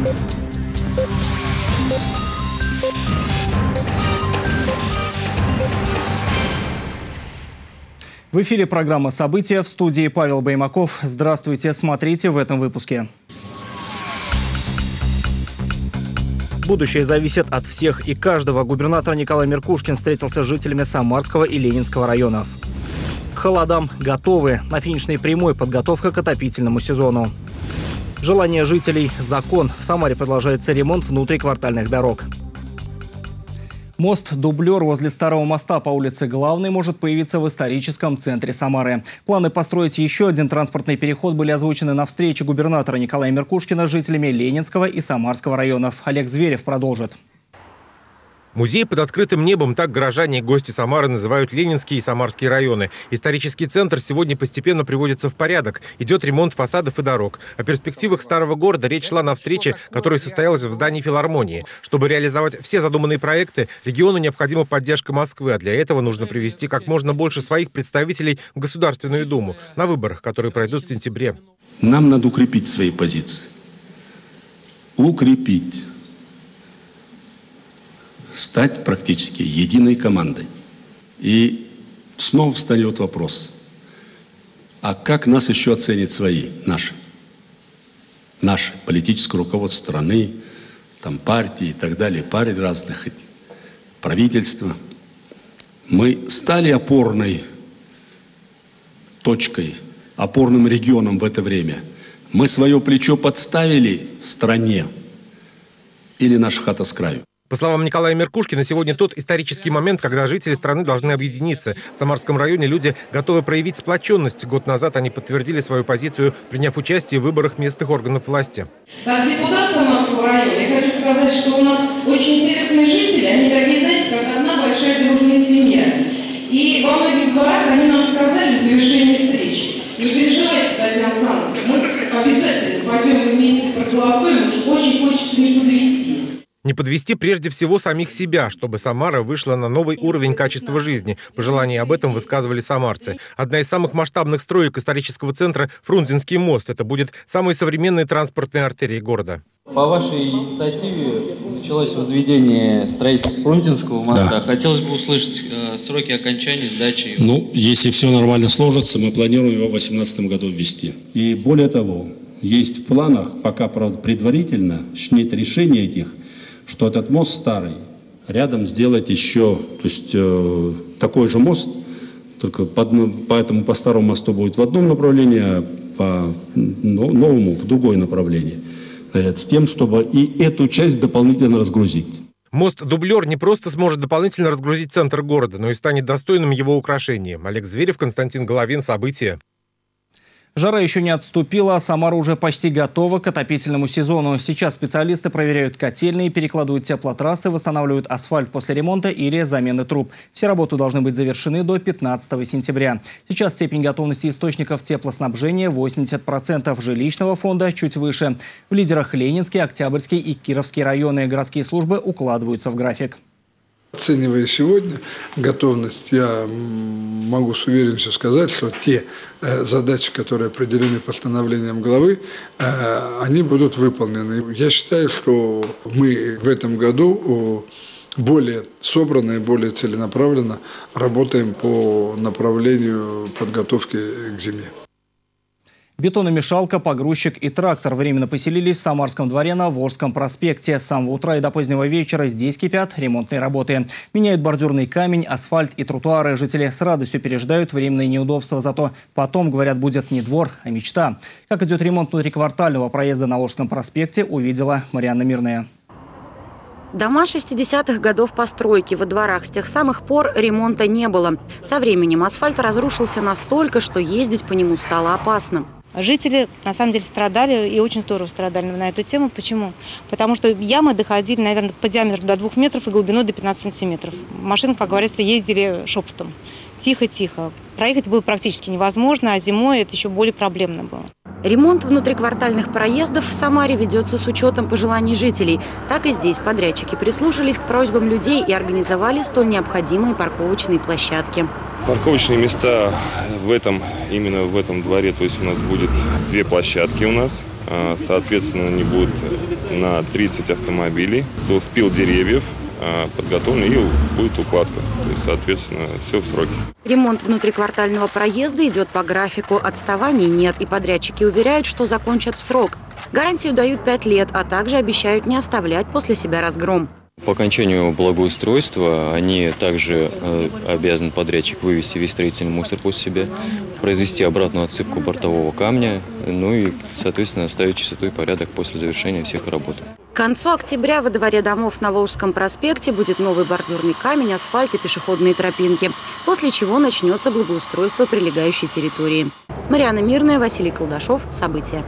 В эфире программа «События», в студии Павел Баймаков. Здравствуйте, смотрите в этом выпуске. Будущее зависит от всех и каждого. Губернатор Николай Меркушкин встретился с жителями Самарского и Ленинского районов. К холодам готовы. На финишной прямой подготовка к отопительному сезону. Желание жителей – закон. В Самаре продолжается ремонт внутриквартальных дорог. Мост-дублер возле Старого моста по улице Главной может появиться в историческом центре Самары. Планы построить еще один транспортный переход были озвучены на встрече губернатора Николая Меркушкина с жителями Ленинского и Самарского районов. Олег Зверев продолжит. Музей под открытым небом – так горожане и гости Самары называют Ленинские и Самарские районы. Исторический центр сегодня постепенно приводится в порядок. Идет ремонт фасадов и дорог. О перспективах старого города речь шла на встрече, которая состоялась в здании филармонии. Чтобы реализовать все задуманные проекты, региону необходима поддержка Москвы, а для этого нужно привести как можно больше своих представителей в Государственную Думу на выборах, которые пройдут в сентябре. Нам надо укрепить свои позиции. Укрепить. Стать практически единой командой. И снова встает вопрос, а как нас еще оценят наши политическое руководство страны, там партии и так далее, пары разных, правительства. Мы стали опорной точкой, опорным регионом в это время. Мы свое плечо подставили стране или наша хата с краю? По словам Николая Меркушкина, сегодня тот исторический момент, когда жители страны должны объединиться. В Самарском районе люди готовы проявить сплоченность. Год назад они подтвердили свою позицию, приняв участие в выборах местных органов власти. Как депутат Самарского района, я хочу сказать, что у нас очень интересные жители. Они такие, знаете, как одна большая дружная семья. И во многих дворах они нам сказали в завершении встречи: не переживайте, Татьяна Александровна, мы обязательно пойдем вместе проголосуем, уж очень хочется не подвести. Не подвести прежде всего самих себя, чтобы Самара вышла на новый уровень качества жизни. Пожелания об этом высказывали самарцы. Одна из самых масштабных строек исторического центра – Фрунзенский мост. Это будет самой современной транспортной артерией города. По вашей инициативе началось возведение строительства Фрунзенского моста. Да. Хотелось бы услышать сроки окончания сдачи. Если все нормально сложится, мы планируем его в 2018 году ввести. И более того, есть в планах, пока, правда, предварительно, нет решения этих, что этот мост старый, рядом сделать еще, то есть такой же мост, только по старому мосту будет в одном направлении, а по новому в другое направление. С тем, чтобы и эту часть дополнительно разгрузить. Мост-дублер не просто сможет дополнительно разгрузить центр города, но и станет достойным его украшением. Олег Зверев, Константин Головин, «События». Жара еще не отступила, а Самара уже почти готова к отопительному сезону. Сейчас специалисты проверяют котельные, перекладывают теплотрассы, восстанавливают асфальт после ремонта или замены труб. Все работы должны быть завершены до 15 сентября. Сейчас степень готовности источников теплоснабжения 80%, жилищного фонда чуть выше. В лидерах Ленинский, Октябрьский и Кировский районы. Городские службы укладываются в график. Оценивая сегодня готовность, я могу с уверенностью сказать, что те задачи, которые определены постановлением главы, они будут выполнены. Я считаю, что мы в этом году более собранно и более целенаправленно работаем по направлению подготовки к зиме. Бетономешалка, погрузчик и трактор временно поселились в Самарском дворе на Волжском проспекте. С самого утра и до позднего вечера здесь кипят ремонтные работы. Меняют бордюрный камень, асфальт и тротуары. Жители с радостью переждают временные неудобства. Зато потом, говорят, будет не двор, а мечта. Как идет ремонт внутриквартального проезда на Волжском проспекте, увидела Марьяна Мирная. Дома 60-х годов постройки. Во дворах с тех самых пор ремонта не было. Со временем асфальт разрушился настолько, что ездить по нему стало опасным. Жители, на самом деле, страдали, и очень здорово страдали на эту тему. Почему? Потому что ямы доходили, наверное, по диаметру до 2 метров и глубиной до 15 сантиметров. Машины, как говорится, ездили шепотом. Тихо-тихо. Проехать было практически невозможно, а зимой это еще более проблемно было. Ремонт внутриквартальных проездов в Самаре ведется с учетом пожеланий жителей. Так и здесь подрядчики прислушались к просьбам людей и организовали столь необходимые парковочные площадки. Парковочные места именно в этом дворе, то есть у нас будет 2 площадки у нас, соответственно, они будут на 30 автомобилей, был спил деревьев, подготовлен и будет укладка, то есть, соответственно, все в сроке. Ремонт внутриквартального проезда идет по графику, отставаний нет, и подрядчики уверяют, что закончат в срок. Гарантию дают 5 лет, а также обещают не оставлять после себя разгром. По окончанию благоустройства они также обязаны подрядчик вывести весь строительный мусор после себя, произвести обратную отсыпку бортового камня, ну и, соответственно, оставить чистоту и порядок после завершения всех работ. К концу октября во дворе домов на Волжском проспекте будет новый бордюрный камень, асфальт и пешеходные тропинки, после чего начнется благоустройство прилегающей территории. Марьяна Мирная, Василий Колдашов. События.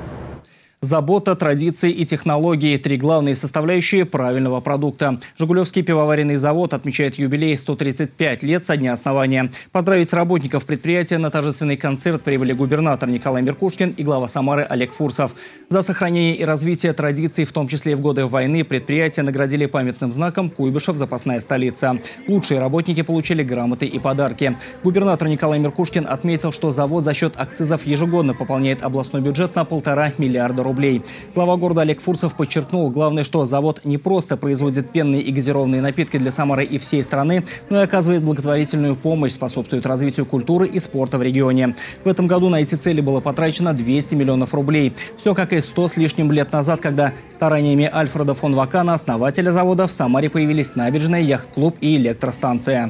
Забота, традиции и технологии – 3 главные составляющие правильного продукта. Жигулевский пивоваренный завод отмечает юбилей 135 лет со дня основания. Поздравить работников предприятия на торжественный концерт прибыли губернатор Николай Меркушкин и глава Самары Олег Фурсов. За сохранение и развитие традиций, в том числе и в годы войны, предприятие наградили памятным знаком «Куйбышев. Запасная столица». Лучшие работники получили грамоты и подарки. Губернатор Николай Меркушкин отметил, что завод за счет акцизов ежегодно пополняет областной бюджет на 1,5 миллиарда рублей. Глава города Олег Фурсов подчеркнул, главное, что завод не просто производит пенные и газированные напитки для Самары и всей страны, но и оказывает благотворительную помощь, способствует развитию культуры и спорта в регионе. В этом году на эти цели было потрачено 200 миллионов рублей. Все как и 100 с лишним лет назад, когда стараниями Альфреда фон Вакана, основателя завода, в Самаре появились набережная, яхт-клуб и электростанция.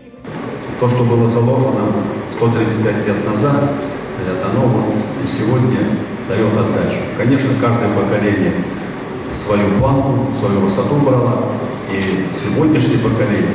То, что было заложено 135 лет назад, оно вот и сегодня дает отдачу. Конечно, каждое поколение свою планку, свою высоту брало. И сегодняшнее поколение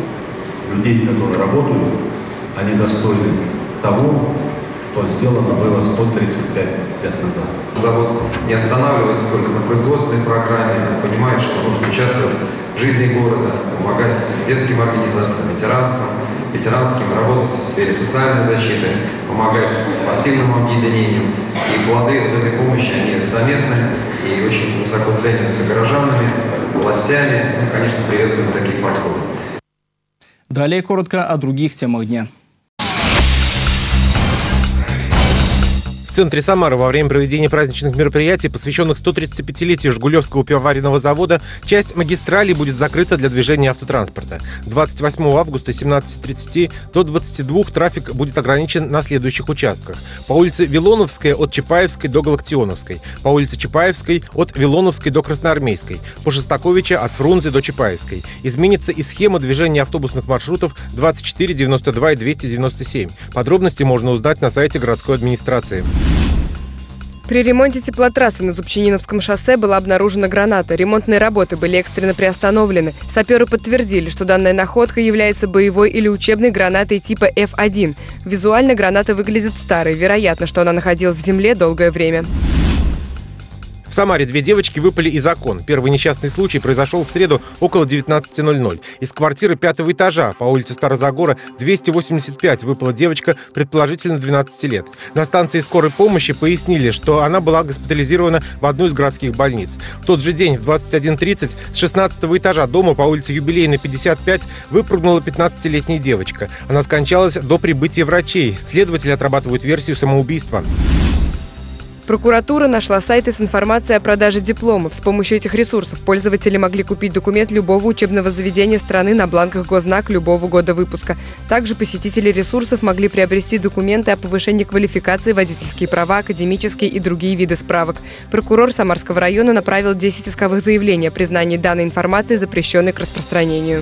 людей, которые работают, они достойны того, что сделано было 135 лет назад. Завод не останавливается только на производственной программе, а понимает, что нужно участвовать в жизни города, помогать детским организациям, ветеранским, работать в сфере социальной защиты, помогать спортивным объединениям. И плоды вот этой помощи, они заметны и очень высоко ценятся горожанами, властями. Мы, конечно, приветствуем такие подходы. Далее коротко о других темах дня. В центре Самары во время проведения праздничных мероприятий, посвященных 135-летию Жигулевского пивоваренного завода, часть магистрали будет закрыта для движения автотранспорта. 28 августа с 17:30 до 22 трафик будет ограничен на следующих участках. По улице Вилоновская от Чапаевской до Галактионовской, по улице Чапаевской от Вилоновской до Красноармейской, по Шостаковича от Фрунзе до Чапаевской. Изменится и схема движения автобусных маршрутов 24, 92 и 297. Подробности можно узнать на сайте городской администрации. При ремонте теплотрассы на Зубчениновском шоссе была обнаружена граната. Ремонтные работы были экстренно приостановлены. Саперы подтвердили, что данная находка является боевой или учебной гранатой типа F1. Визуально граната выглядит старой. Вероятно, что она находилась в земле долгое время. В Самаре 2 девочки выпали из окон. Первый несчастный случай произошел в среду около 19:00. Из квартиры 5-го этажа по улице Старозагора 285 выпала девочка, предположительно 12 лет. На станции скорой помощи пояснили, что она была госпитализирована в одну из городских больниц. В тот же день в 21:30 с 16-го этажа дома по улице Юбилейной, 55, выпрыгнула 15-летняя девочка. Она скончалась до прибытия врачей. Следователи отрабатывают версию самоубийства. Прокуратура нашла сайты с информацией о продаже дипломов. С помощью этих ресурсов пользователи могли купить документ любого учебного заведения страны на бланках госзнак любого года выпуска. Также посетители ресурсов могли приобрести документы о повышении квалификации, водительские права, академические и другие виды справок. Прокурор Самарского района направил 10 исковых заявлений о признании данной информации запрещенной к распространению.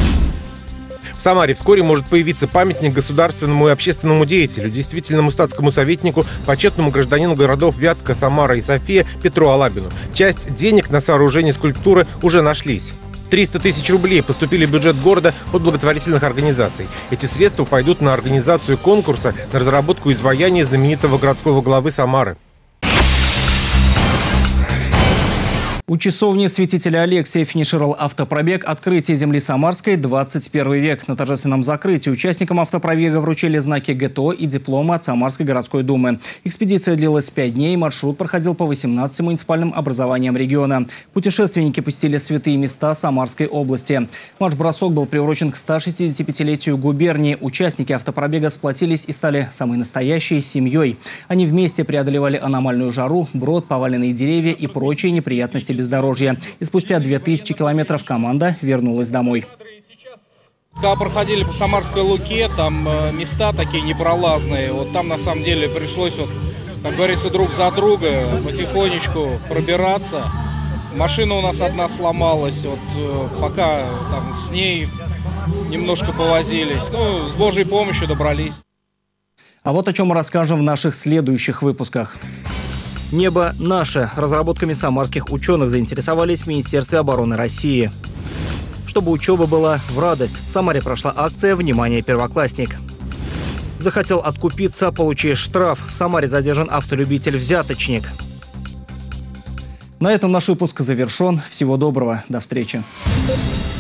В Самаре вскоре может появиться памятник государственному и общественному деятелю, действительному статскому советнику, почетному гражданину городов Вятка, Самара и София Петру Алабину. Часть денег на сооружение скульптуры уже нашлись. 300 тысяч рублей поступили в бюджет города от благотворительных организаций. Эти средства пойдут на организацию конкурса на разработку изваяния знаменитого городского главы Самары. У часовни святителя Алексия финишировал автопробег «Открытие земли Самарской. 21 век». На торжественном закрытии участникам автопробега вручили знаки ГТО и дипломы от Самарской городской думы. Экспедиция длилась 5 дней, маршрут проходил по 18 муниципальным образованиям региона. Путешественники посетили святые места Самарской области. Марш-бросок был приурочен к 165-летию губернии. Участники автопробега сплотились и стали самой настоящей семьей. Они вместе преодолевали аномальную жару, брод, поваленные деревья и прочие неприятности бездорожья. И спустя 2000 километров команда вернулась домой. Когда проходили по Самарской Луке, там места такие непролазные. Вот там на самом деле пришлось, как говорится, друг за друга потихонечку пробираться. Машина у нас одна сломалась, пока там с ней немножко повозились. С Божьей помощью добрались. А вот о чем мы расскажем в наших следующих выпусках. Небо наше. Разработками самарских ученых заинтересовались в Министерстве обороны России. Чтобы учеба была в радость, в Самаре прошла акция «Внимание, первоклассник». Захотел откупиться, получи штраф. В Самаре задержан автолюбитель-взяточник. На этом наш выпуск завершен. Всего доброго. До встречи.